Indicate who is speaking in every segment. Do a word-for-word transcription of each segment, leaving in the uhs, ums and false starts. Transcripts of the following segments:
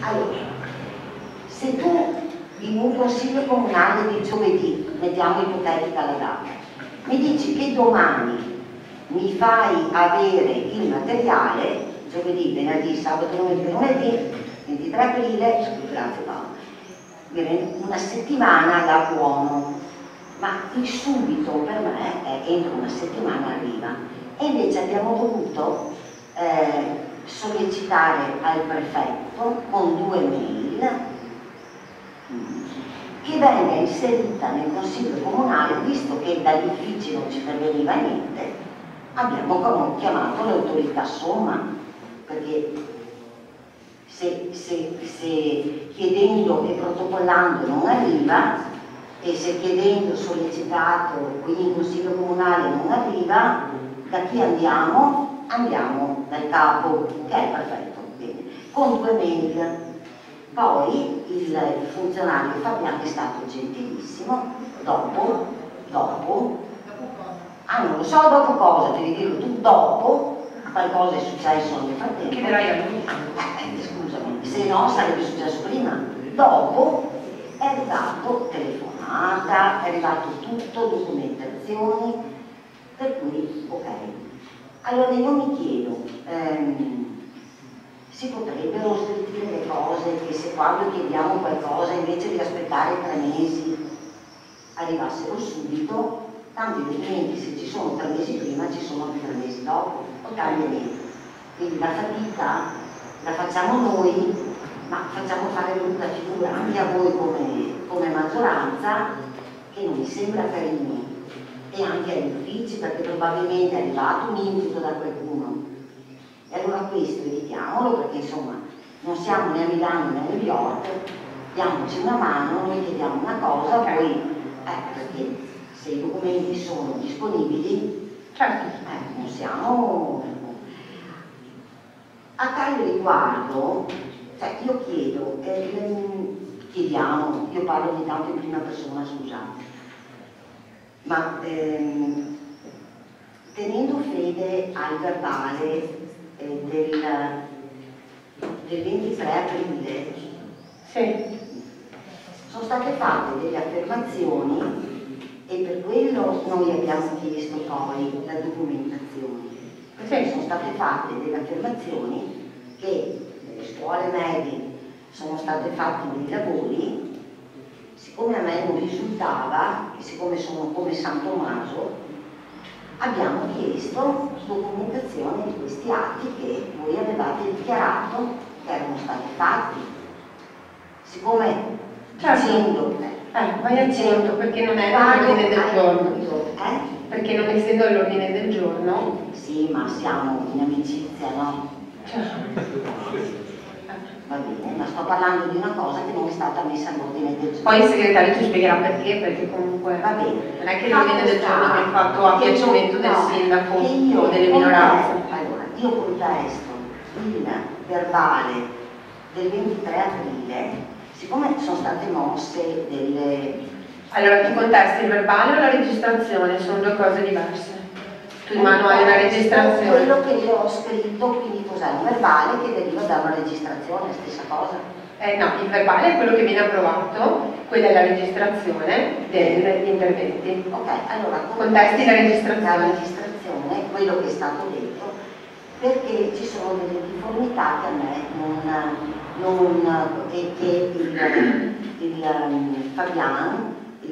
Speaker 1: Allora, se tu in un consiglio comunale di giovedì, mettiamo ipotetica la data, mi dici che domani mi fai avere il materiale, giovedì, venerdì, sabato, lunedì, lunedì, ventitré aprile, grazie Paolo, una settimana da buono, ma il subito per me è entro una settimana arriva, e invece abbiamo dovuto eh, sollecitare al prefetto con due mail che venga inserita nel consiglio comunale, visto che dagli uffici non ci perveniva niente, abbiamo chiamato l'autorità somma, perché se, se, se chiedendo e protocollando non arriva, e se chiedendo, sollecitato, quindi in consiglio comunale non arriva, da chi andiamo? Andiamo dal capo, che è il prefetto, bene, con due mail. Poi il funzionario Fabiano è stato gentilissimo, dopo, dopo, ah non lo so dopo cosa, devi dirlo tu, dopo, qualcosa è successo nel frattempo.
Speaker 2: Chiederai a lui.
Speaker 1: Eh, scusami, se no sarebbe successo prima. Dopo è arrivato telefonata, è arrivato tutto, documentazioni, per cui ok. Allora io mi chiedo, ehm, si potrebbero sentire le cose che se quando chiediamo qualcosa invece di aspettare tre mesi arrivassero subito, tanto evidentemente se ci sono tre mesi prima ci sono anche tre mesi dopo, o cambia niente. Quindi la fatica la facciamo noi, ma facciamo fare brutta figura anche a voi come, come maggioranza, che non mi sembra carino, e anche agli uffici, perché probabilmente è arrivato un input da qualcuno. E allora questo evitiamolo, perché insomma non siamo né a Milano né a New York, diamoci una mano, noi chiediamo una cosa, poi eh, perché se i documenti sono disponibili, certo, eh, non siamo. A tale riguardo, cioè io chiedo, eh, chiediamo, io parlo ogni tanto in prima persona, scusate, ma ehm, tenendo fede al verbale eh, del, del ventitré aprile, sì, sono state fatte delle affermazioni e per quello noi abbiamo chiesto poi la documentazione, perché sono state fatte delle affermazioni che nelle scuole medie sono state fatte dei lavori. Siccome a me non risultava, e siccome sono come San Tommaso, abbiamo chiesto documentazione di questi atti che voi avevate dichiarato che erano stati fatti. Siccome certo, dicendo,
Speaker 2: eh, vai accento perché non è all'ordine del giorno, eh? Perché non essendo all'ordine del giorno,
Speaker 1: sì, ma siamo in amicizia, no? Certo. Va bene, ma sto parlando di una cosa che non è stata messa all'ordine del giorno.
Speaker 2: Poi il segretario ci spiegherà perché, perché comunque
Speaker 1: va bene.
Speaker 2: Non è che l'ordine del giorno viene fatto a piacimento del no, sindaco o delle minoranze.
Speaker 1: Allora, io contesto il verbale del ventitré aprile, siccome sono state mosse delle...
Speaker 2: Allora, tu contesti il verbale o la registrazione? Sono due cose diverse. Tu in mano hai una registrazione.
Speaker 1: Quello che io ho scritto, quindi cos'è? Il verbale che deriva da una registrazione, stessa cosa?
Speaker 2: Eh no, il verbale è quello che viene approvato, quella è la registrazione degli interventi.
Speaker 1: Ok, allora
Speaker 2: contesti la registrazione.
Speaker 1: La registrazione, quello che è stato detto, perché ci sono delle difformità che a me non, non che, che il, il um, Fabian,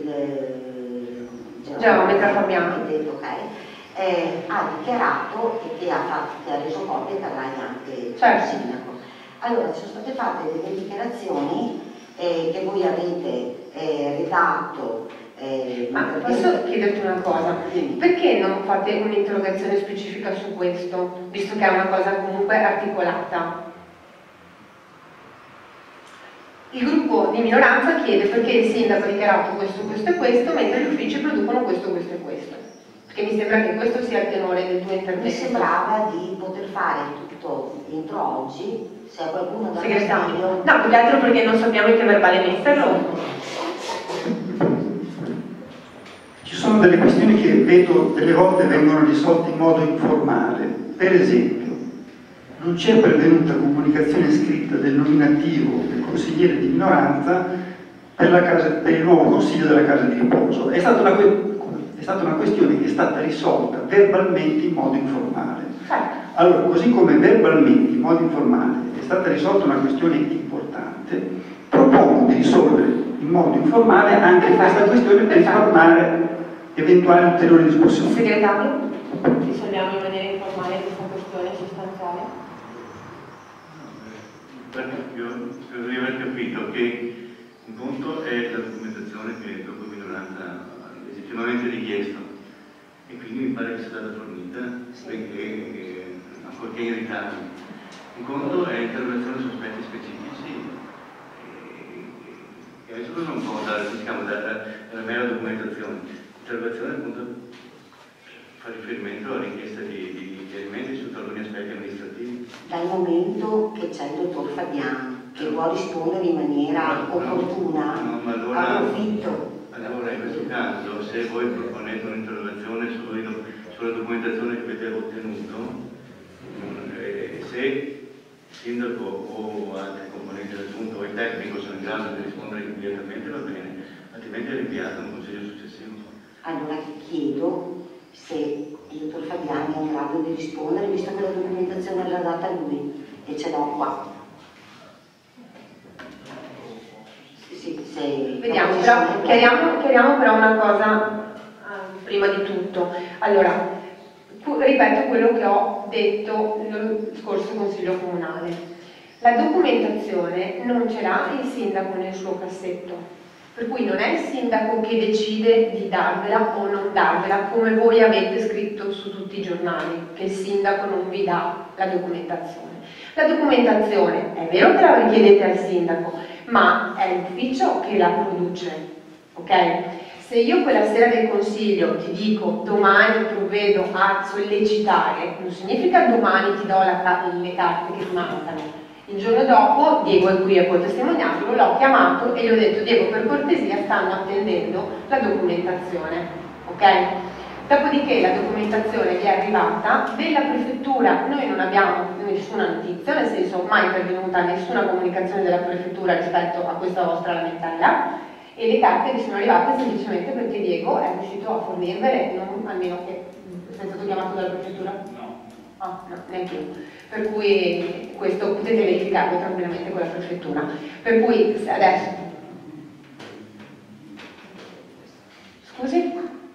Speaker 1: il
Speaker 2: geometra Fabian,
Speaker 1: detto, ok, eh, ha dichiarato e che ha, fatto, che ha reso copia che avrai anche certo. Il sindaco. Allora, ci sono state fatte delle dichiarazioni eh, che voi avete eh, redatto. Eh,
Speaker 2: Ma posso chiederti una cosa? Perché non fate un'interrogazione specifica su questo, visto che è una cosa comunque articolata? Il gruppo di minoranza chiede perché il sindaco ha dichiarato questo, questo e questo, mentre gli uffici producono questo, questo e questo. Perché mi sembra che questo sia il tenore del tuo intervento.
Speaker 1: Mi sembrava di poter fare tutto entro oggi, se a qualcuno da
Speaker 2: segretario. No, più che altro perché non sappiamo in che verbale metterlo.
Speaker 3: Ci sono delle questioni che vedo delle volte vengono risolte in modo informale. Per esempio, non c'è pervenuta comunicazione scritta del nominativo del consigliere di minoranza per, la casa, per il nuovo consiglio della casa di riposo. È stata, una, è stata una questione che è stata risolta verbalmente in modo informale. Allora, così come verbalmente in modo informale è stata risolta una questione importante, propongo di risolvere in modo informale anche questa questione per risparmiare eventuali ulteriori discussioni.
Speaker 2: Segretario, risolviamo in maniera informale questa questione sostanziale.
Speaker 4: Io credo di aver capito che un punto è la documentazione che il gruppo di minoranza ha legittimamente richiesto e quindi mi pare che sia stata fornita, perché ancorché in ritardo. Un conto è interrogazione su aspetti specifici e adesso non può dare, diciamo, dalla, dalla mera documentazione. L'interrogazione appunto fa riferimento alla richiesta di, di chiarimenti su taluni aspetti amministrativi.
Speaker 1: Dal momento che c'è il dottor Fabiano che vuole rispondere in maniera
Speaker 4: no,
Speaker 1: opportuna,
Speaker 4: no, ma allora,
Speaker 1: approfitto.
Speaker 4: Allora in questo caso, se voi proponete un'interrogazione sulla documentazione che avete ottenuto, eh, se il sindaco o altri componenti del giunta o il tecnico sono in grado di rispondere immediatamente va bene, altrimenti è rinviato a un consiglio successivo.
Speaker 1: Allora chiedo se il dottor Fabiani è in grado di rispondere, visto che la documentazione l'ha data lui e ce l'ho qua. Sì, se
Speaker 2: Vediamo, però, chiariamo, chiariamo però una cosa eh, prima di tutto. Allora, ripeto quello che ho detto nello scorso consiglio comunale. La documentazione non ce l'ha il sindaco nel suo cassetto, per cui non è il sindaco che decide di darvela o non darvela, come voi avete scritto su tutti i giornali, che il sindaco non vi dà la documentazione. La documentazione è vero che la richiedete al sindaco, ma è l'ufficio che la produce, ok? Se io quella sera del consiglio ti dico domani provvedo a sollecitare, non significa domani ti do la, le carte che ti mancano. Il giorno dopo, Diego è qui e può testimoniarlo, l'ho chiamato e gli ho detto Diego, per cortesia stanno attendendo la documentazione, ok? Dopodiché la documentazione vi è arrivata, della prefettura noi non abbiamo nessuna notizia, nel senso mai pervenuta nessuna comunicazione della prefettura rispetto a questa vostra lamentela, e le carte vi sono arrivate semplicemente perché Diego è riuscito a fornirvele, non, almeno che sei stato chiamato dalla prefettura? No. Ah, no, neanche io. Per cui questo potete verificarlo tranquillamente con la prefettura. Per cui adesso... Scusi?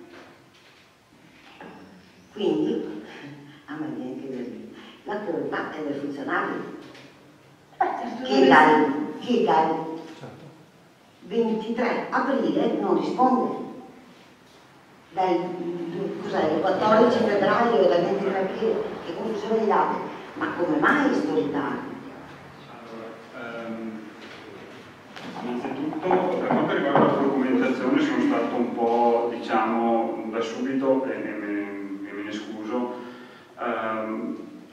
Speaker 1: Quindi, a me viene che dire, la colpa è del funzionario
Speaker 2: Eh,
Speaker 1: che dal, che dal ventitré aprile non risponde. Dal cos'è, quattordici febbraio e dal ventitré aprile, che confusione di date, ma come mai sto ritardo?
Speaker 3: Allora, ehm, innanzitutto per quanto riguarda la documentazione sono stato un po', diciamo, da subito e me, me, me ne scuso, ehm,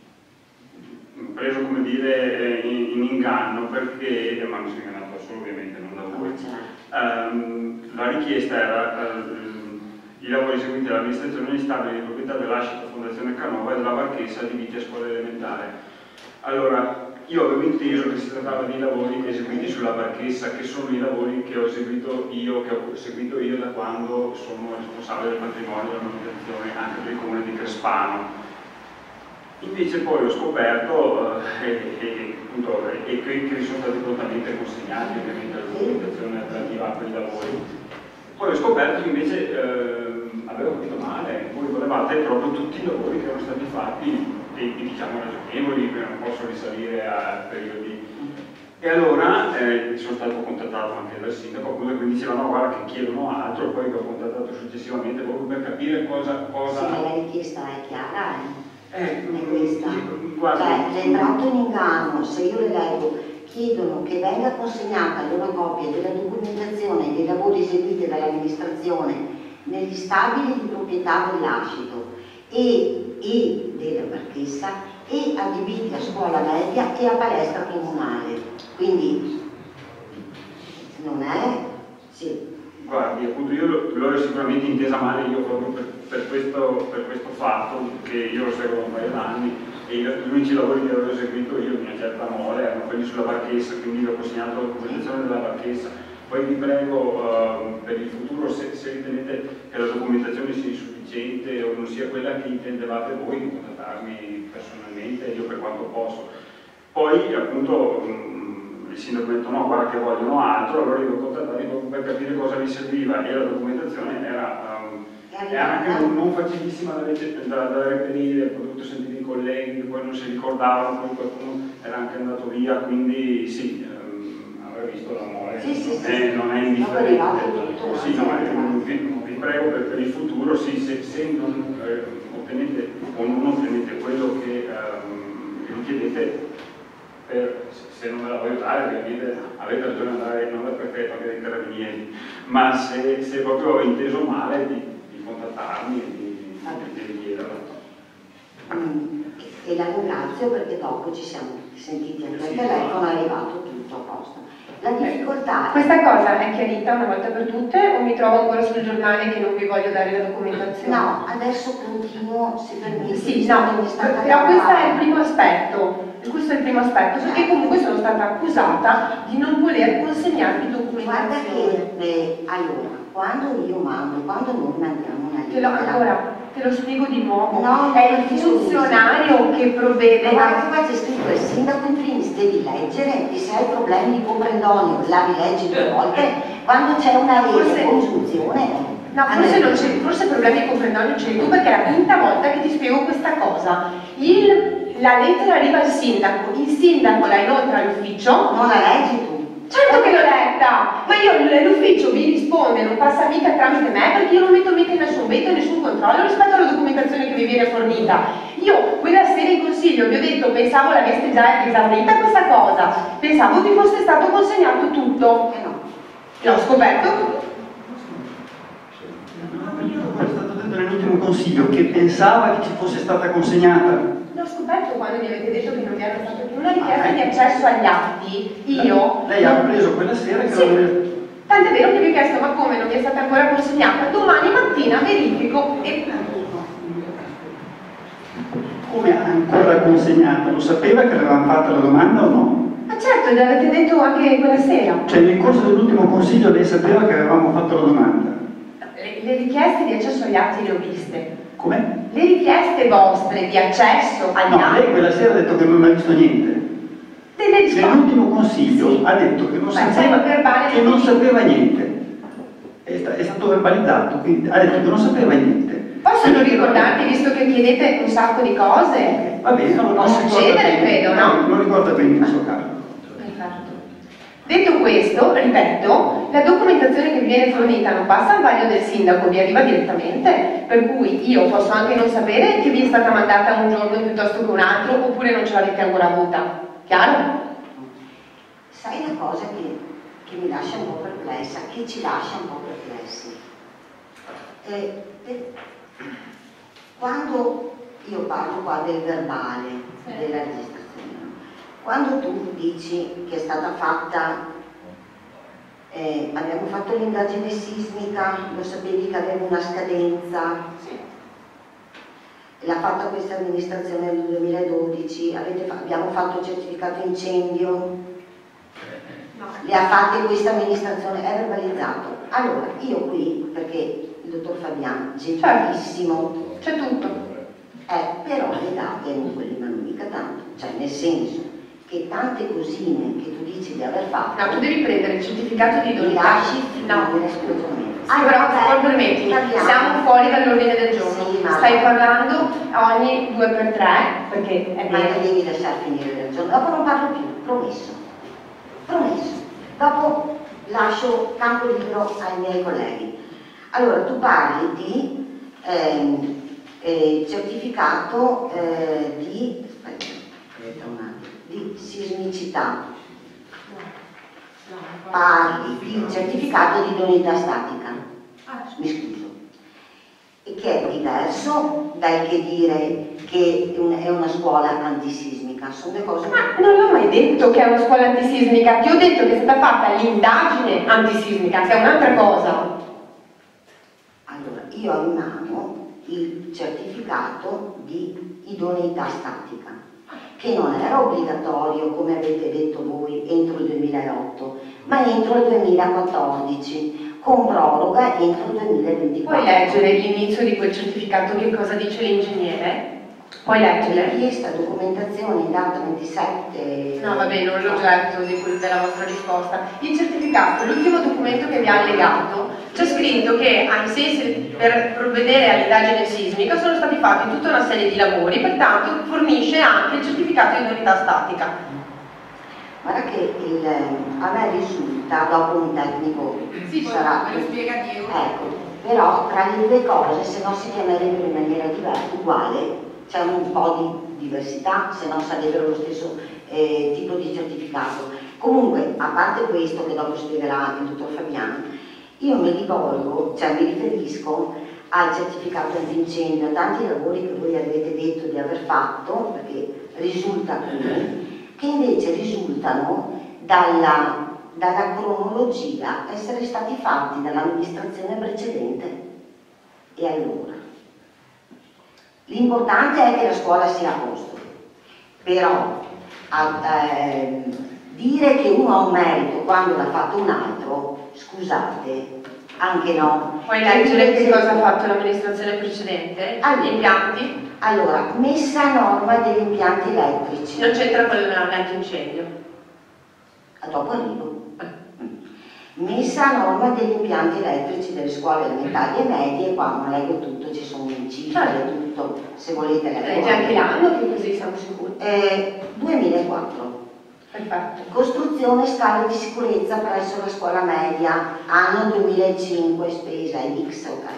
Speaker 3: preso come dire in, in inganno perché, ma mi sono ingannato solo ovviamente, non da voi. ehm, la richiesta era eh, i lavori eseguiti dall'amministrazione di stabili di proprietà dell'Ascita Fondazione Canova e della Marchesa adibiti a scuola elementare. Allora, io avevo inteso che si trattava di lavori eseguiti sulla Marchesa, che sono i lavori che ho eseguito io, che ho seguito io da quando sono responsabile del patrimonio e della manutenzione anche per il comune di Crespano. Invece poi ho scoperto eh, e, appunto, e che, che sono stati prontamente consegnati ovviamente alla documentazione relativa a quei lavori. Poi ho scoperto che invece eh, avevo capito male, voi volevate proprio tutti i lavori che erano stati fatti in tempi diciamo ragionevoli, che non posso risalire a periodi. E allora eh, sono stato contattato anche dal sindaco, che mi diceva no guarda che chiedono altro, poi che ho contattato successivamente proprio per capire cosa... cosa...
Speaker 1: Sì, ma la richiesta è chiara, eh?
Speaker 3: Eh,
Speaker 1: è questa.
Speaker 3: Guarda,
Speaker 1: cioè, le è entrato in inganno, se io le leggo, chiedono che venga consegnata una copia della documentazione dei lavori eseguiti dall'amministrazione negli stabili di proprietà dell'Ascito e, e della Marchesa e adibiti a scuola media e a palestra comunale. Quindi non è... Sì.
Speaker 3: Guardi, appunto io l'ho sicuramente intesa male io proprio per, per, questo, per questo fatto, che io lo seguo da un paio d'anni. e gli unici lavori che avevo eseguito io di una certa mole erano quelli sulla Marchesa, quindi vi ho consegnato la documentazione della Marchesa. Poi vi prego uh, per il futuro, se, se ritenete che la documentazione sia insufficiente o non sia quella che intendevate voi, di contattarmi personalmente, io per quanto posso. Poi appunto um, il sindaco mi ha detto no, guarda che vogliono altro, allora io ho contattato proprio per capire cosa vi serviva e la documentazione era, um, era anche non, non facilissima da, da, da reperire, ho dovuto sentire i colleghi che poi non si ricordavano, poi qualcuno era anche andato via, quindi sì. Visto la mole,
Speaker 1: sì, sì,
Speaker 3: non,
Speaker 1: sì,
Speaker 3: è, non è indifferente. Sì, no, vi, vi prego per, per il futuro, sì, se, se non eh, ottenete o non ottenete quello che ehm, richiedete, per, se non me la voglio dare, ovviamente avete ragione di andare non dal prefetto, anche dai carabinieri, ma se, se proprio ho inteso male di, di contattarmi e di, di richiederla.
Speaker 1: Mm, e la ringrazio perché dopo ci siamo sentiti anche al telefono, è arrivato tutto a posto. La difficoltà...
Speaker 2: Questa cosa è chiarita una volta per tutte o mi trovo ancora sul giornale che non vi voglio dare la documentazione?
Speaker 1: No, adesso continuo, se permette.
Speaker 2: Sì, no, però questo è il primo aspetto, questo è il primo aspetto, perché comunque sono stata accusata di non voler consegnarvi documentazione.
Speaker 1: Guarda che, eh, allora, quando io mando, quando noi mandiamo una
Speaker 2: Te lo,
Speaker 1: lettera...
Speaker 2: allora, te lo spiego di nuovo,
Speaker 1: no,
Speaker 2: è il funzionario che provvede...
Speaker 1: Ma qua c'è scritto il sindaco in primis, devi leggere e se hai problemi di comprendonio la rileggi due volte, quando c'è una legge congiunzione...
Speaker 2: No, forse, non c'è, forse problemi di comprendonio c'è tu perché è la quinta volta che ti spiego questa cosa. Il, la lettera arriva al sindaco, il sindaco la inoltra all'ufficio.
Speaker 1: Non la leggi tu?
Speaker 2: Certo che l'ho letta, ma io l'ufficio vi risponde, non passa mica tramite me perché io non metto mica in nessun veto e nessun controllo rispetto alla documentazione che vi viene fornita. Io quella sera in consiglio vi ho detto, pensavo l'aveste già esaurita questa cosa, pensavo vi fosse stato consegnato tutto.
Speaker 1: Eh no.
Speaker 2: L'ho scoperto.
Speaker 5: È stato detto nell'ultimo consiglio che pensava che ci fosse stata consegnata.
Speaker 2: L'ho scoperto quando mi avete detto che non vi era stata una richiesta di accesso agli atti. Io...
Speaker 5: Lei ha preso quella sera che
Speaker 2: sì.
Speaker 5: non...
Speaker 2: Tant'è vero che vi ho chiesto ma come non vi è stata ancora consegnata? Domani mattina verifico e...
Speaker 5: Come ancora consegnata? Lo sapeva che avevamo fatto la domanda o no?
Speaker 2: Ma certo, l'avete detto anche quella sera.
Speaker 5: Cioè nel corso dell'ultimo consiglio lei sapeva che avevamo fatto la domanda?
Speaker 2: Le, le richieste di accesso agli atti le ho viste.
Speaker 5: Come?
Speaker 2: Le richieste vostre di accesso agli
Speaker 5: No,
Speaker 2: atti...
Speaker 5: lei quella sera ha detto che non ha visto niente.
Speaker 2: Delle risposte.
Speaker 5: Nell'ultimo consiglio
Speaker 2: Sì.
Speaker 5: ha detto che non,
Speaker 2: Ma
Speaker 5: sapeva,
Speaker 2: c'è il verbale
Speaker 5: che non
Speaker 2: di-
Speaker 5: sapeva niente. È, sta- è stato verbalizzato, quindi ha detto che non sapeva niente.
Speaker 2: Posso non ricordarvi, visto che chiedete un sacco di cose?
Speaker 5: Va bene, non,
Speaker 2: Può
Speaker 5: non ricorda
Speaker 2: succedere,
Speaker 5: bene.
Speaker 2: credo, no?
Speaker 5: Non ricorda bene il suo caso.
Speaker 2: Perfetto. Detto questo, ripeto, la documentazione che vi viene fornita non passa al vaglio del sindaco, vi arriva direttamente, per cui io posso anche non sapere che vi è stata mandata un giorno piuttosto che un altro, oppure non ce l'avete ancora avuta. Chiaro?
Speaker 1: Sai una cosa che, che mi lascia un po' perplessa, che ci lascia un po' perplessi? Eh, eh, quando io parlo qua del verbale,
Speaker 2: Sì.
Speaker 1: della registrazione, quando tu dici che è stata fatta, eh, abbiamo fatto l'indagine sismica, lo sapevi che aveva una scadenza,
Speaker 2: Sì.
Speaker 1: l'ha fatta questa amministrazione nel duemiladodici, avete fa- abbiamo fatto il certificato incendio,
Speaker 2: No.
Speaker 1: le ha fatte questa amministrazione, è verbalizzato. Allora, io qui, perché il dottor Fabiano, gentilissimo,
Speaker 2: C'è tutto.
Speaker 1: eh, però le date non quelle ma non mica tanto, cioè nel senso che tante cosine che tu dici di aver fatto,
Speaker 2: No, tu devi prendere il certificato di
Speaker 1: mi
Speaker 2: idoneità.
Speaker 1: lasci
Speaker 2: No.
Speaker 1: finire, scusami.
Speaker 2: Sì, però poi permettimi,
Speaker 1: capiamo.
Speaker 2: siamo fuori dall'ordine del giorno.
Speaker 1: Sì, ma-
Speaker 2: Stai parlando ogni due per tre, perché è
Speaker 1: Ma mi
Speaker 2: vero.
Speaker 1: devi lasciare finire il giorno, dopo non parlo più, promesso, promesso. Dopo lascio campo libero ai miei colleghi. Allora, tu parli di ehm, eh, certificato eh, di, aspetta, aspetta un attimo, di sismicità. Parli di certificato di idoneità statica. Mi scuso. E che è diverso dal che dire che è un- è una scuola antisismica, sono due cose.
Speaker 2: Ma non l'ho mai detto che è una scuola antisismica, ti ho detto che è stata fatta l'indagine antisismica, che è un'altra cosa.
Speaker 1: Allora, io ho in mano il certificato di idoneità statica, che non era obbligatorio, come avete detto voi, entro il duemilaotto, ma entro il duemilaquattordici, con proroga entro il duemilaventiquattro.
Speaker 2: Puoi leggere l'inizio di quel certificato, che cosa dice l'ingegnere? Puoi leggere?
Speaker 1: Richiesta documentazione in data ventisette...
Speaker 2: No, vabbè, non l'oggetto di quel- della vostra risposta. Il certificato, l'ultimo documento che vi ha allegato, c'è scritto che ai sensi per provvedere all'indagine sismica sono stati fatti tutta una serie di lavori, pertanto fornisce anche il certificato di idoneità statica.
Speaker 1: Guarda che il, a me risulta, dopo un tecnico
Speaker 2: Sì, poi
Speaker 1: sarà...
Speaker 2: me lo spiega Diego.
Speaker 1: Ecco, però tra le due cose, se no si chiamerebbero in maniera diversa, uguale, c'è un po' di diversità, se no sarebbero lo stesso eh, tipo di certificato. Comunque, a parte questo, che dopo spiegherà anche il dottor Fabiano, io mi rivolgo, cioè mi riferisco al certificato antincendio, a tanti lavori che voi avete detto di aver fatto, perché risulta qui, che invece risultano dalla, dalla cronologia essere stati fatti dall'amministrazione precedente. E allora? L'importante è che la scuola sia a posto, però a, eh, dire che uno ha un merito quando l'ha fatto un altro, scusate, anche no.
Speaker 2: Puoi leggere che cosa ha fatto l'amministrazione precedente?
Speaker 1: Allora,
Speaker 2: Gli impianti?
Speaker 1: Allora, messa a norma degli impianti elettrici.
Speaker 2: Non c'entra con l'antincendio.
Speaker 1: A dopo arrivo. Messa a norma degli impianti elettrici delle scuole elementari e medie, qua non leggo tutto, ci sono in cifre, tutto, se volete leggo.
Speaker 2: Legge anche l'anno, che così siamo sicuri.
Speaker 1: Eh, duemilaquattro.
Speaker 2: Perfetto.
Speaker 1: Costruzione scale di sicurezza presso la scuola media, anno duemilacinque, spesa X, ok.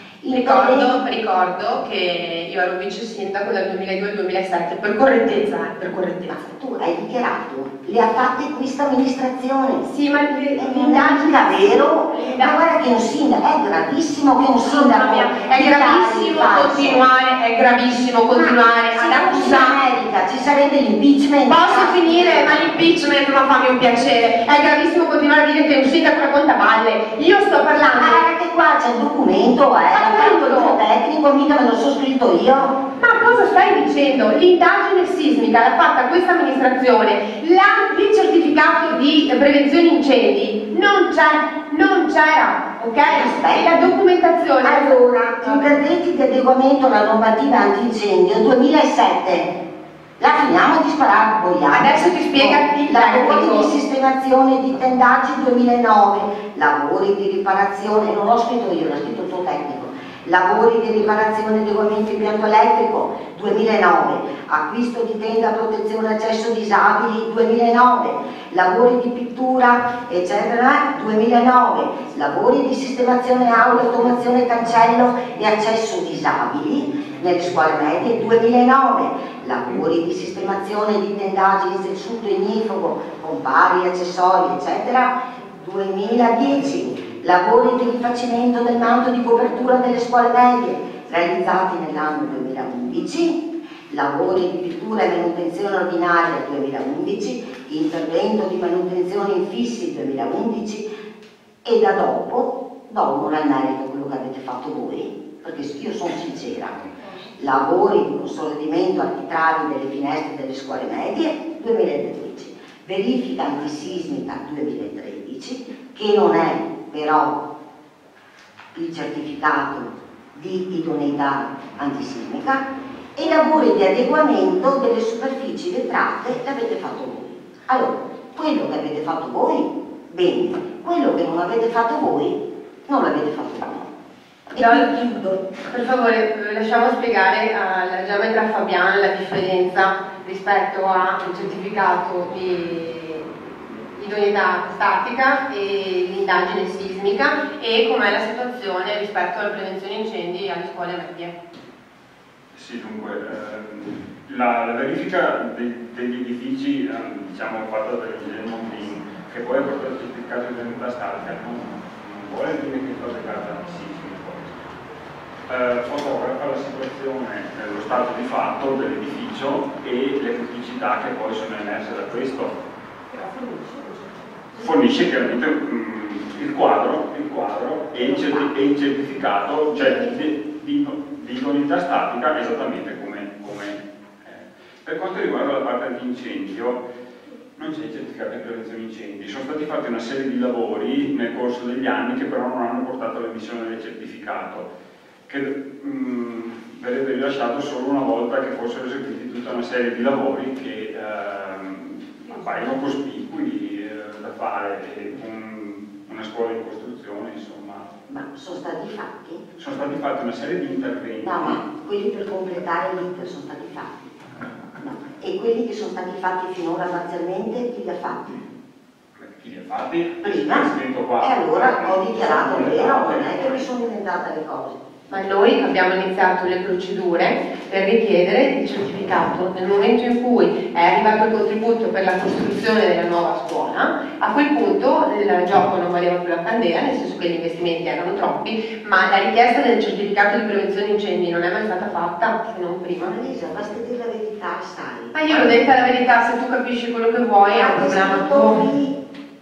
Speaker 2: Ricordo, ricordo che io ero vice sindaco dal duemiladue al duemilasette, per correttezza, eh, per correttezza.
Speaker 1: Ma tu hai dichiarato, le ha fatte questa amministrazione.
Speaker 2: Sì, ma
Speaker 1: È un'indagine, vero? Ma guarda che un sindaco, è gravissimo che un sindaco...
Speaker 2: È gravissimo continuare, è gravissimo continuare ad accusare.
Speaker 1: In America ci sarebbe l'impeachment.
Speaker 2: Posso finire? Ma l'impeachment, ma fammi un piacere. È gravissimo continuare a dire che un sindaco racconta balle. Io sto parlando.
Speaker 1: Guarda che qua c'è il documento, eh, l'ha fatto il tecnico, mica me lo so scritto io.
Speaker 2: Ma cosa stai dicendo? L'indagine sismica l'ha fatta questa amministrazione, la, il certificato di prevenzione incendi non c'è, non c'era, ok? E la documentazione.
Speaker 1: Allora, interventi di adeguamento alla normativa antincendio duemilasette. La finiamo di sparare, vogliamo.
Speaker 2: Adesso ti spiega il
Speaker 1: lavori
Speaker 2: tecnico.
Speaker 1: di sistemazione di tendaggi duemilanove, lavori di riparazione, non l'ho scritto io, l'ha scritto il tuo tecnico. Lavori di riparazione e adeguamento impianto elettrico duemilanove, acquisto di tenda protezione accesso disabili duemilanove, lavori di pittura eccetera duemilanove, lavori di sistemazione aula, automazione cancello e accesso disabili nelle scuole medie duemilanove, lavori di sistemazione di tendaggi in tessuto ignifugo con vari accessori eccetera duemiladieci, lavori di rifacimento del manto di copertura delle scuole medie realizzati nell'anno duemilaundici, lavori di pittura e manutenzione ordinaria duemilaundici, intervento di manutenzione infissi duemilaundici e da dopo do onore al merito quello che avete fatto voi, perché io sono sincera, lavori di consolidamento architravi delle finestre delle scuole medie duemiladodici, verifica antisismica duemilatredici, che non è però il certificato di idoneità antisismica, e lavori di adeguamento delle superfici vetrate l'avete fatto voi. Allora, quello che avete fatto voi, bene, quello che non avete fatto voi, non l'avete fatto voi. E
Speaker 2: No,
Speaker 1: chiudo.
Speaker 2: Per favore, lasciamo spiegare alla geometra Fabiana la differenza rispetto a un certificato di idoneità statica e l'indagine sismica e com'è la situazione rispetto alla prevenzione incendi alle scuole medie.
Speaker 3: Sì, dunque, ehm, la, la verifica de, degli edifici, ehm, diciamo, fatta dall'ingegnere Mondin, che poi ha portato il certificato di idoneità statica, non, non vuole dire che cosa accade sismico. Eh, fotografa la situazione, eh, lo stato di fatto dell'edificio e le criticità che poi sono emerse da questo. Fornisce chiaramente um, il quadro, il quadro e, il certi e il certificato, cioè di, di, di l'idoneità statica è esattamente come, come è. Per quanto riguarda la parte antincendio, non c'è il certificato di prevenzione incendi, sono stati fatti una serie di lavori nel corso degli anni che però non hanno portato all'emissione del certificato, che mh, verrebbe rilasciato solo una volta che fossero eseguiti tutta una serie di lavori che ehm, appaiono cospicui eh, da fare, e un, una scuola di costruzione, insomma.
Speaker 1: Ma sono stati fatti?
Speaker 3: Sono stati fatti una serie di interventi.
Speaker 1: No, ma quelli per completare l'iter sono stati fatti. No. E quelli che sono stati fatti finora parzialmente, chi li ha fatti?
Speaker 3: Chi li ha fatti?
Speaker 1: Prima.
Speaker 3: Qua.
Speaker 1: E allora ho dichiarato vero, non è che mi sono inventate le cose.
Speaker 2: Ma noi abbiamo iniziato le procedure per richiedere il certificato. Nel momento in cui è arrivato il contributo per la costruzione della nuova scuola, a quel punto il gioco non valeva più la candela, nel senso che gli investimenti erano troppi, ma la richiesta del certificato di prevenzione incendi non è mai stata fatta, se non prima.
Speaker 1: Ma Lisa, basta dire la verità, sai.
Speaker 2: Ma io l'ho detta la verità, se tu capisci quello che vuoi è un problema tuo.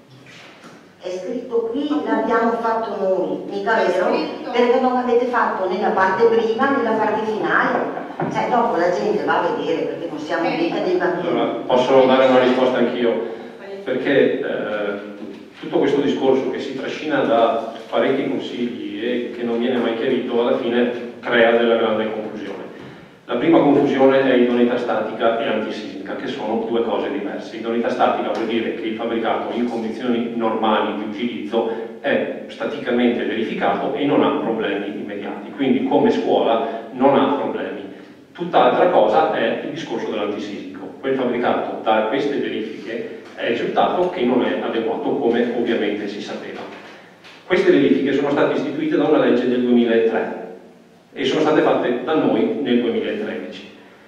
Speaker 1: È scritto qui, l'abbiamo fatto noi, mica vero? Perché non avete fatto né la parte prima né la parte finale. Cioè dopo la gente va a vedere, perché non siamo mica dei bambini.
Speaker 6: Allora, posso dare una risposta anch'io, perché eh, tutto questo discorso che si trascina da parecchi consigli e che non viene mai chiarito, alla fine crea della grande confusione. La prima confusione è idoneità statica e antisismica, che sono due cose diverse. Idoneità statica vuol dire che il fabbricato in condizioni normali di utilizzo è staticamente verificato e non ha problemi immediati, quindi come scuola non ha problemi. Tutt'altra cosa è il discorso dell'antisismico. Quel fabbricato da queste verifiche è risultato che non è adeguato, come ovviamente si sapeva. Queste verifiche sono state istituite da una legge del duemilatré e sono state fatte da noi nel duemilatredici.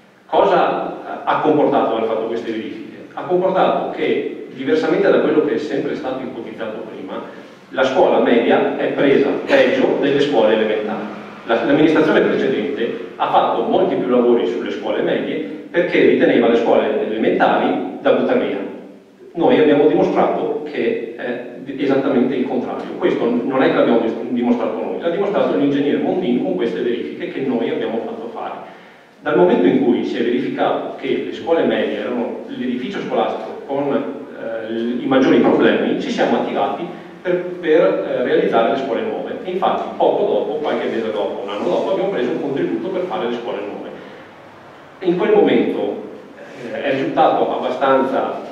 Speaker 6: Cosa ha comportato aver fatto queste verifiche? Ha comportato che, diversamente da quello che è sempre stato ipotizzato prima, la scuola media è presa peggio delle scuole elementari. L'amministrazione precedente ha fatto molti più lavori sulle scuole medie perché riteneva le scuole elementari da buttare via. Noi abbiamo dimostrato che è esattamente il contrario. Questo non è che l'abbiamo dimostrato noi, l'ha dimostrato l'ingegnere Mondin con queste verifiche che noi abbiamo fatto fare. Dal momento in cui si è verificato che le scuole medie erano l'edificio scolastico con eh, i maggiori problemi, ci siamo attivati per, per eh, realizzare le scuole nuove. E infatti poco dopo, qualche mese dopo, un anno dopo, abbiamo preso un contributo per fare le scuole nuove. In quel momento eh, è risultato abbastanza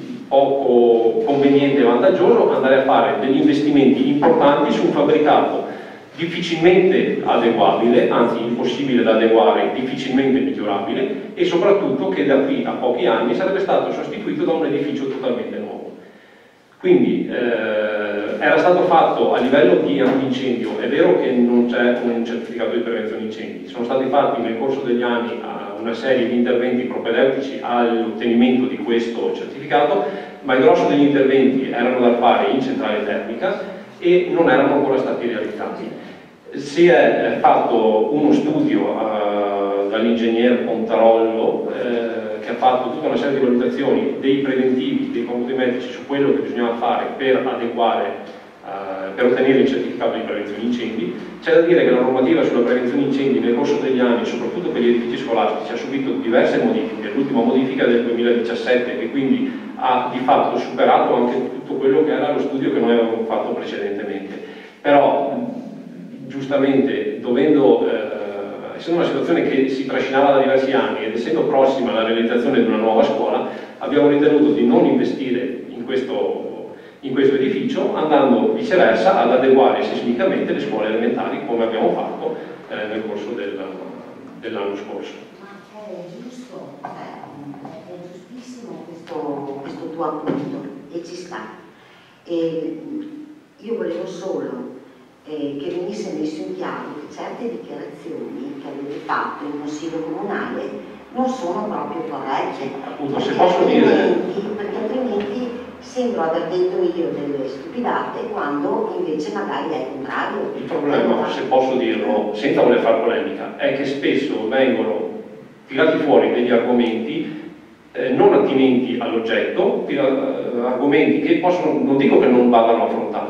Speaker 6: poco conveniente e vantaggioso andare a fare degli investimenti importanti su un fabbricato difficilmente adeguabile, anzi impossibile da adeguare, difficilmente migliorabile, e soprattutto che da qui a pochi anni sarebbe stato sostituito da un edificio totalmente nuovo. Quindi eh, era stato fatto a livello di antincendio, è vero che non c'è un certificato di prevenzione incendi, sono stati fatti nel corso degli anni una serie di interventi propedeutici all'ottenimento di questo certificato, ma il grosso degli interventi erano da fare in centrale termica e non erano ancora stati realizzati. Si è fatto uno studio uh, dall'ingegner Pontarollo eh, che ha fatto tutta una serie di valutazioni dei preventivi, dei contributi medici su quello che bisognava fare per adeguare Uh, per ottenere il certificato di prevenzione incendi. C'è da dire che la normativa sulla prevenzione incendi nel corso degli anni, soprattutto per gli edifici scolastici, ha subito diverse modifiche. L'ultima modifica è del duemiladiciassette, che quindi ha di fatto superato anche tutto quello che era lo studio che noi avevamo fatto precedentemente. Però, giustamente, dovendo, eh, essendo una situazione che si trascinava da diversi anni ed essendo prossima alla realizzazione di una nuova scuola, abbiamo ritenuto di non investire in questo in questo edificio, andando viceversa ad adeguare sismicamente le scuole elementari come abbiamo fatto eh, nel corso del, dell'anno scorso.
Speaker 1: Ma è giusto, è giustissimo questo, questo tuo appunto e ci sta. E io volevo solo eh, che venisse messo in chiaro che certe dichiarazioni che avete fatto in Consiglio Comunale non sono proprio corrette.
Speaker 6: Appunto, se posso dire...
Speaker 1: Perché altrimenti sembro aver detto io delle stupidate quando invece magari è il contrario.
Speaker 6: Il problema, se posso dirlo, senza voler fare polemica, è che spesso vengono tirati fuori degli argomenti eh, non attinenti all'oggetto, eh, argomenti che possono, non dico che non vadano affrontati,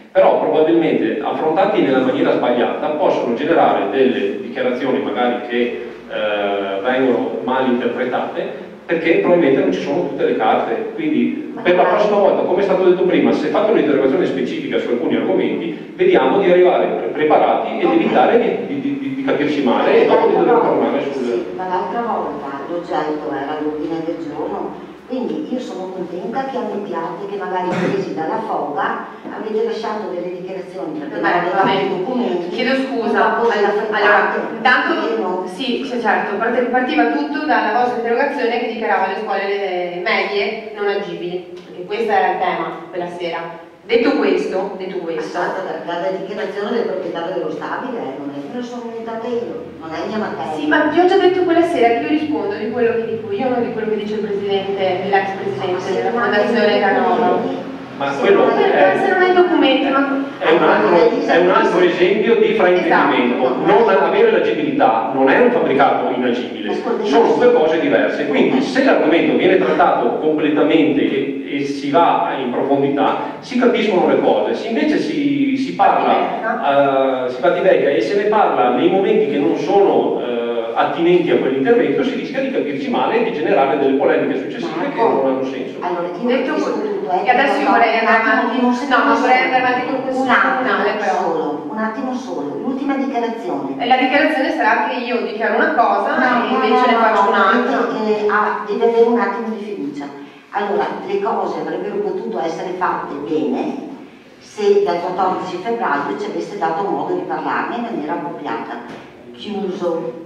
Speaker 6: però probabilmente affrontati nella maniera sbagliata possono generare delle dichiarazioni magari che eh, vengono mal interpretate, perché probabilmente non ci sono tutte le carte. Quindi per la prossima volta, come è stato detto prima, se fate un'interrogazione specifica su alcuni argomenti, vediamo di arrivare preparati ed evitare di, di, di, di capirci male e dopo di dover tornare sul...
Speaker 1: Sì, ma l'altra volta l'oggetto era l'ordine del giorno, quindi io sono contenta che ammettiate che magari presi dalla foga avete lasciato delle dichiarazioni perché non avevate i documenti.
Speaker 2: Chiedo scusa, allora, intanto sì, cioè, certo, partiva tutto dalla vostra interrogazione che dichiarava le scuole medie non agibili, perché questo era il tema quella sera. Detto questo, detto questo.
Speaker 1: La, la dichiarazione del proprietario dello stabile eh, non è che me lo sono inventata io, non è mia materia.
Speaker 2: Sì, ma vi ho già detto quella sera che io rispondo di quello che dico io, non di quello che dice il presidente, l'ex presidente della fondazione Canova.
Speaker 6: Ma quello
Speaker 2: è, se non hai documenti, ma...
Speaker 6: è, un altro, è un altro esempio di fraintendimento. Esatto. Non avere l'agibilità non è un fabbricato inagibile, sono due cose diverse. Quindi se l'argomento viene trattato completamente e, e si va in profondità, si capiscono le cose. Se invece si, si parla, uh, si va di vecchia e se ne parla nei momenti che non sono uh, attinenti a quell'intervento, si rischia di capirci male e di generare delle polemiche successive che non hanno senso.
Speaker 1: Allora, io
Speaker 2: detto tutto, e adesso io vorrei andare avanti, no, ma vorrei andare avanti col consiglio comunale però.
Speaker 1: Solo, un attimo solo, l'ultima dichiarazione.
Speaker 2: E la dichiarazione sarà che io dichiaro una cosa no, e invece no, ne faccio
Speaker 1: no,
Speaker 2: un'altra.
Speaker 1: Eh, ah, deve avere un attimo di fiducia. Allora, le cose avrebbero potuto essere fatte bene se dal quattordici febbraio ci avesse dato modo di parlarne in maniera appropriata. Chiuso.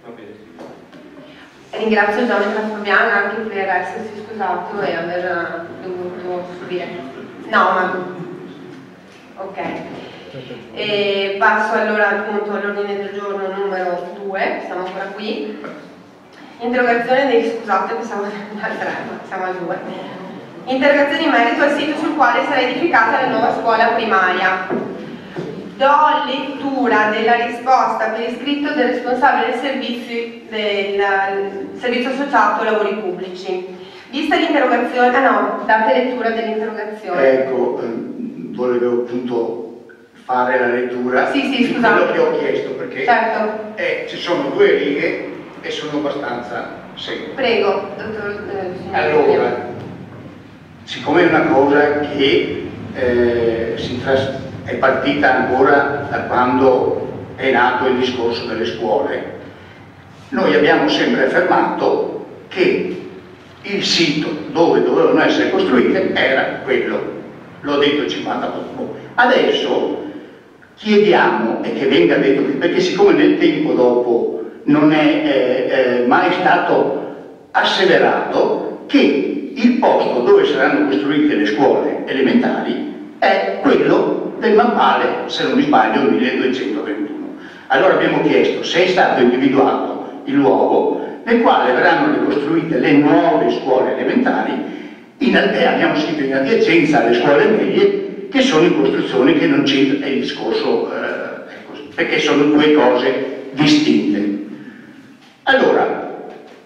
Speaker 2: Ringrazio Gianni Fabiano anche per essersi scusato e aver dovuto subire. No, ma... ok. E passo allora appunto all'ordine del giorno numero due, siamo ancora qui. Interrogazione dei... scusate, pensavo al tre, ma siamo al due. Interrogazione in merito al sito sul quale sarà edificata la nuova scuola primaria. Do lettura della risposta per iscritto del responsabile del servizio, del servizio associato lavori pubblici. Vista l'interrogazione, ah no, date lettura dell'interrogazione.
Speaker 7: Ecco, ehm, volevo appunto fare la lettura
Speaker 2: sì, sì,
Speaker 7: di quello che ho chiesto, perché
Speaker 2: certo.
Speaker 7: eh, ci sono due righe e sono abbastanza semplici.
Speaker 2: Prego, dottor eh,
Speaker 7: Allora, siccome è una cosa che eh, si trasmette, è partita ancora da quando è nato il discorso delle scuole. Noi abbiamo sempre affermato che il sito dove dovevano essere costruite era quello, l'ho detto cinquanta volte. Adesso chiediamo, e che venga detto, perché siccome nel tempo dopo non è eh, eh, mai stato asseverato, che il posto dove saranno costruite le scuole elementari è quello del mappale, se non mi sbaglio, milleduecentoventuno. Allora abbiamo chiesto se è stato individuato il luogo nel quale verranno ricostruite le nuove scuole elementari, in, eh, abbiamo scritto in adiacenza alle scuole medie, che sono in costruzione, che non c'entra il discorso, eh, così, perché sono due cose distinte. Allora,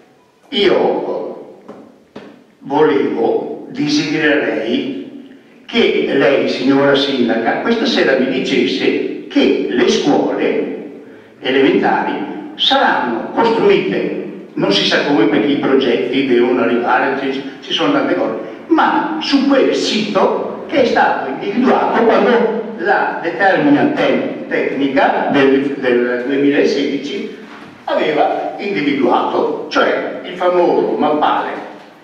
Speaker 7: io volevo, desidererei che lei, signora Sindaca, questa sera mi dicesse che le scuole elementari saranno costruite, non si sa come perché i progetti devono arrivare, ci sono tante cose, ma su quel sito che è stato individuato quando la determina te tecnica del, del duemilasedici aveva individuato, cioè il famoso mappale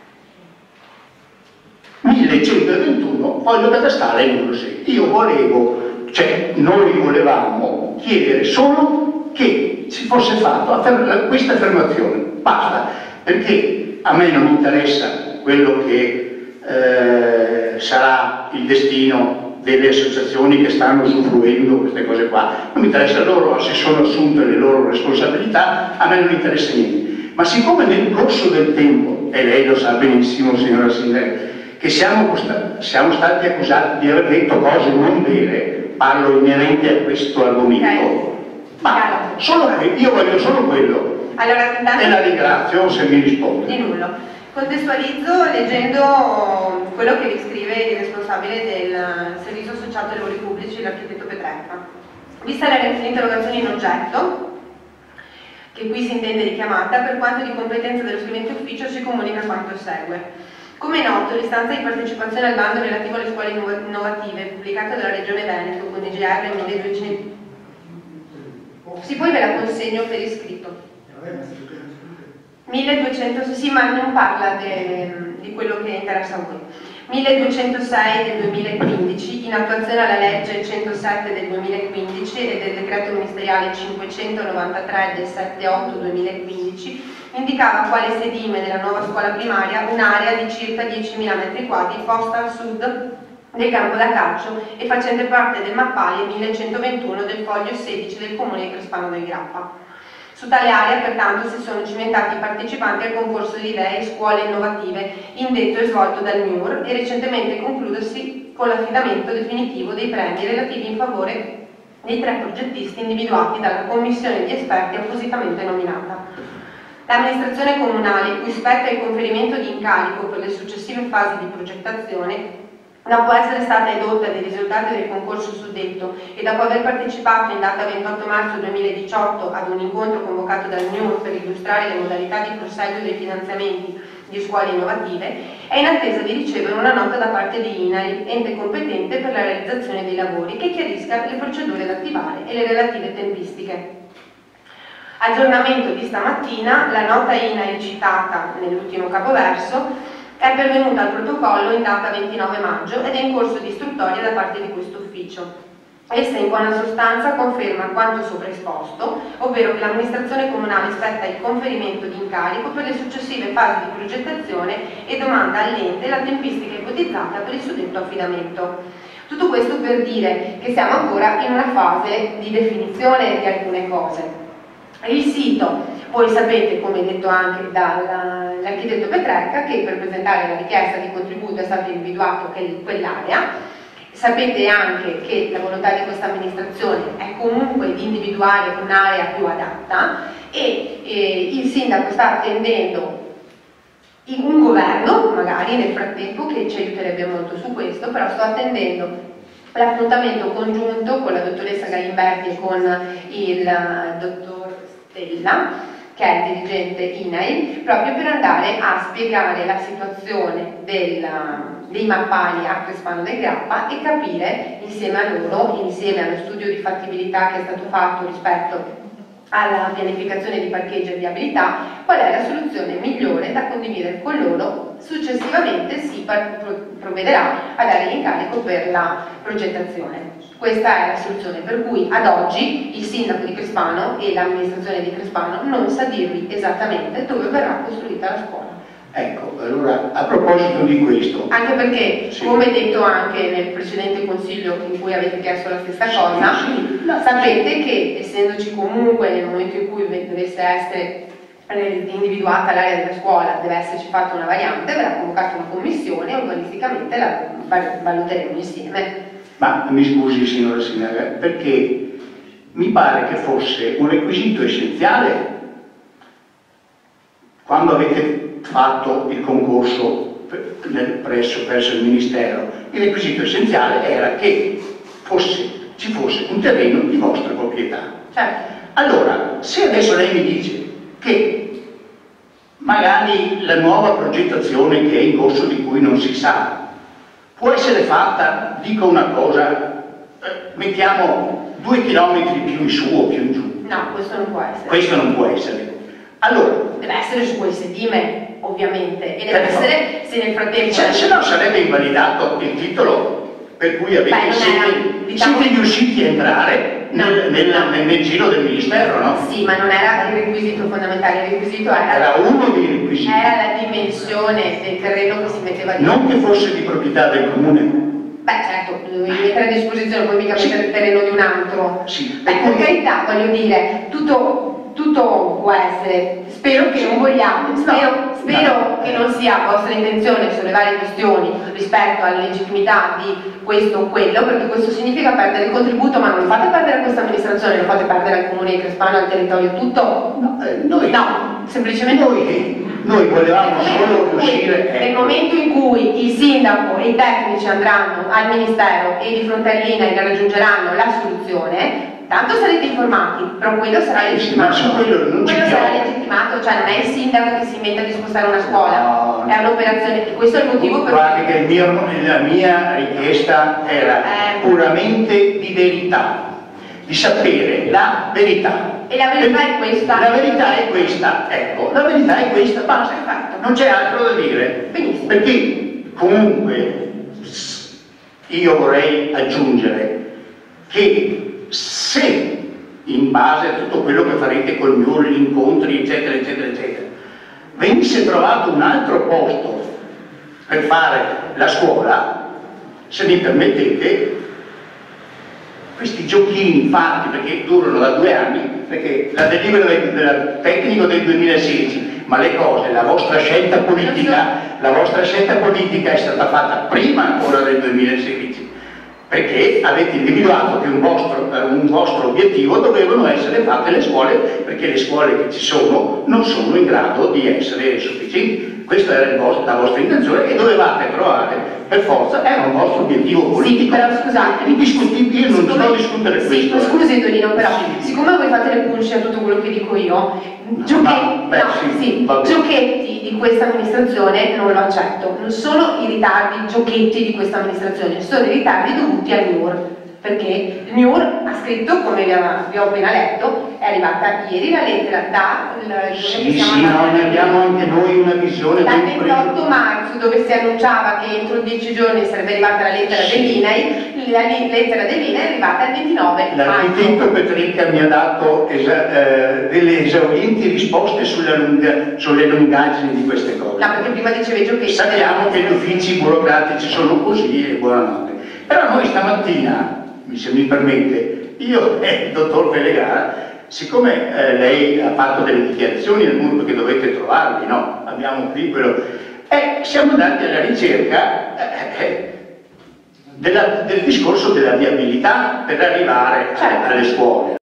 Speaker 7: millecentoventuno, foglio catastale numero sei. Io volevo, cioè noi volevamo chiedere solo che si fosse fatta questa affermazione, basta, perché a me non interessa quello che eh, sarà il destino delle associazioni che stanno usufruendo queste cose qua, non mi interessa loro, se sono assunte le loro responsabilità, a me non interessa niente, ma siccome nel corso del tempo, e lei lo sa benissimo signora Sindaca, che siamo, siamo stati accusati di aver detto cose non vere, parlo inerente a questo argomento, okay. Ma solo che io voglio solo quello.
Speaker 2: Allora,
Speaker 7: e la ringrazio se mi risponde.
Speaker 2: Di nulla. Contestualizzo leggendo quello che descrive il responsabile del Servizio Associato ai Lavori Pubblici, l'architetto Petrecca. Vista l'interrogazione in oggetto, che qui si intende richiamata, per quanto di competenza dello scrivente ufficio si comunica quanto segue. Come è noto, l'istanza di partecipazione al bando relativo alle scuole innovative, pubblicata dalla Regione Veneto con D G R milleduecento... Sì, poi ve la consegno per iscritto. milleduecento, sì, ma non parla de, di quello che interessa a voi. milleduecentosei del duemilaquindici, in attuazione alla legge centosette del duemilaquindici e del decreto ministeriale cinquecentonovantatré del sette otto duemilaquindici, indicava quale sedime della nuova scuola primaria un'area di circa diecimila metri quadri posta a sud del campo da calcio e facente parte del mappario millecentoventuno del foglio sedici del comune di Crespano del Grappa. Su tale area, pertanto, si sono cimentati i partecipanti al concorso di idee e scuole innovative, indetto e svolto dal M I U R e recentemente conclusosi con l'affidamento definitivo dei premi relativi in favore dei tre progettisti individuati dalla commissione di esperti appositamente nominata. L'amministrazione comunale, cui spetta il conferimento di incarico per le successive fasi di progettazione, dopo essere stata edotta dei risultati del concorso suddetto e dopo aver partecipato in data ventotto marzo duemiladiciotto ad un incontro convocato dal M I U R per illustrare le modalità di proseguo dei finanziamenti di scuole innovative, è in attesa di ricevere una nota da parte di I N A I, ente competente per la realizzazione dei lavori, che chiarisca le procedure da attivare e le relative tempistiche. Aggiornamento di stamattina, la nota I N A I citata nell'ultimo capoverso è pervenuta al protocollo in data ventinove maggio ed è in corso di istruttoria da parte di questo ufficio. Essa in buona sostanza conferma quanto sopra esposto, ovvero che l'amministrazione comunale spetta il conferimento di incarico per le successive fasi di progettazione e domanda all'ente la tempistica ipotizzata per il suddetto affidamento. Tutto questo per dire che siamo ancora in una fase di definizione di alcune cose. Il sito, voi sapete, come detto anche dall'architetto Petrecca, che per presentare la richiesta di contributo è stato individuato quell'area. Sapete anche che la volontà di questa amministrazione è comunque di individuare un'area più adatta e eh, il sindaco sta attendendo un governo, magari nel frattempo, che ci aiuterebbe molto su questo, però sto attendendo l'appuntamento congiunto con la dottoressa Galimberti e con il dottor Stella, che è il dirigente I N A I, proprio per andare a spiegare la situazione della, dei mappali a Crespano del Grappa e capire insieme a loro, insieme allo studio di fattibilità che è stato fatto rispetto alla pianificazione di parcheggio e viabilità, qual è la soluzione migliore da condividere con loro. Successivamente si provvederà a dare l'incarico per la progettazione. Questa è la soluzione, per cui ad oggi il sindaco di Crespano e l'amministrazione di Crespano non sa dirvi esattamente dove verrà costruita la scuola.
Speaker 7: Ecco, allora a proposito di questo...
Speaker 2: Anche perché, sì, come detto anche nel precedente consiglio in cui avete chiesto la stessa cosa, sì, sì, sapete che essendoci comunque nel momento in cui dovesse essere individuata l'area della scuola, deve esserci fatta una variante, verrà convocata una commissione e urbanisticamente la valuteremo insieme.
Speaker 7: Ma mi scusi signora Sindaca, perché mi pare che fosse un requisito essenziale quando avete fatto il concorso presso, presso il Ministero. Il requisito essenziale era che fosse, ci fosse un terreno di vostra proprietà.
Speaker 2: Certo.
Speaker 7: Allora, se adesso lei mi dice che magari la nuova progettazione che è in corso, di cui non si sa, può essere fatta, dico una cosa, eh, mettiamo due chilometri più in su o più in giù.
Speaker 2: No, questo non può essere.
Speaker 7: Questo non può essere. Allora,
Speaker 2: deve essere su quel sedime, ovviamente, e deve
Speaker 7: ecco,
Speaker 2: essere, se nel frattempo...
Speaker 7: Se, se no sarebbe invalidato il titolo per cui avete,
Speaker 2: Beh,
Speaker 7: siete,
Speaker 2: era, diciamo,
Speaker 7: siete riusciti a entrare
Speaker 2: no,
Speaker 7: nel, nel,
Speaker 2: no.
Speaker 7: nel, nel giro del Ministero, no?
Speaker 2: Sì, ma non era il requisito fondamentale, il requisito era...
Speaker 7: Era uno dei requisiti.
Speaker 2: Era la dimensione del terreno che si metteva di...
Speaker 7: Non che fosse di proprietà del comune.
Speaker 2: Beh, certo, dovevi mettere a disposizione, poi mica mettere il terreno di un altro.
Speaker 7: Sì.
Speaker 2: Beh, per carità, voglio dire, tutto, tutto può essere. Spero che non vogliate, spero, spero
Speaker 7: no.
Speaker 2: che non sia vostra intenzione sollevare questioni rispetto alla legittimità di questo o quello, perché questo significa perdere il contributo, ma non lo fate perdere a questa amministrazione, lo fate perdere al comune di Crespano, al territorio tutto.
Speaker 7: No, eh, noi,
Speaker 2: no, semplicemente
Speaker 7: noi noi volevamo solo riuscire...
Speaker 2: Nel
Speaker 7: ecco.
Speaker 2: momento in cui il sindaco e i tecnici andranno al Ministero e di frontallina e raggiungeranno la soluzione, tanto sarete informati, però quello sarà legittimato.
Speaker 7: Su quello non ci
Speaker 2: quello sarà
Speaker 7: piove.
Speaker 2: legittimato, cioè non è il sindaco che si inventa di spostare una scuola,
Speaker 7: No.
Speaker 2: è un'operazione, questo è il motivo per
Speaker 7: Guardi che il mio- la mia richiesta era
Speaker 2: Eh.
Speaker 7: puramente di verità, di sapere la verità.
Speaker 2: E la verità è questa.
Speaker 7: La verità è questa, ecco, la verità è questa, basta,
Speaker 2: Perfetto.
Speaker 7: non c'è altro da dire.
Speaker 2: Benissimo.
Speaker 7: Perché comunque io vorrei aggiungere che se in base a tutto quello che farete con gli urli, incontri, eccetera, eccetera, eccetera, venisse trovato un altro posto per fare la scuola, se mi permettete, questi giochini fatti, perché durano da due anni, perché la delibera del, del tecnico del duemilasedici, ma le cose, la vostra scelta politica, la vostra scelta politica è stata fatta prima ancora del duemilasedici, perché avete individuato che un vostro, un vostro obiettivo dovevano essere fatte le scuole, perché le scuole che ci sono non sono in grado di essere sufficienti. Questa era il vostro, la vostra intenzione e dovevate trovare per forza, era un vostro obiettivo politico.
Speaker 2: Sì, però scusate,
Speaker 7: indiscutibile, io non
Speaker 2: siccome-
Speaker 7: sto a discutere
Speaker 2: sì,
Speaker 7: questo. eh.
Speaker 2: Scusi Donino, però, siccome voi fate le pulce a tutto quello che dico io, giochetti,
Speaker 7: beh,
Speaker 2: no,
Speaker 7: sì,
Speaker 2: sì,
Speaker 7: va bene.
Speaker 2: giochetti di questa amministrazione non lo accetto. Non sono i ritardi, giochetti di questa amministrazione, sono i ritardi dovuti al N U R. Perché il N U R ha scritto, come vi ha- vi ho appena letto, è arrivata ieri la lettera da il
Speaker 7: Sì, sì, no, ne abbiamo anche noi una visione
Speaker 2: dal
Speaker 7: ben
Speaker 2: ventotto marzo, dove si annunciava che entro dieci giorni sarebbe arrivata la lettera
Speaker 7: Sì.
Speaker 2: dell'I N A I, la li- lettera dell'I N A I è arrivata il ventinove
Speaker 7: L'architetto
Speaker 2: maggio.
Speaker 7: Petricca mi ha dato esa- eh, delle esaurienti risposte sulla lunga- sulle lungaggini di queste cose.
Speaker 2: No, perché prima dicevi giochetti.
Speaker 7: Sappiamo che gli uffici burocratici sono così e buonanotte. Però noi stamattina, se mi permette, io e il dottor Velegara, siccome eh, lei ha fatto delle dichiarazioni nel mondo che dovete trovarli, no? Abbiamo qui quello... E siamo andati alla ricerca eh, eh, della- del discorso della viabilità per arrivare
Speaker 2: Certo.
Speaker 7: alle scuole.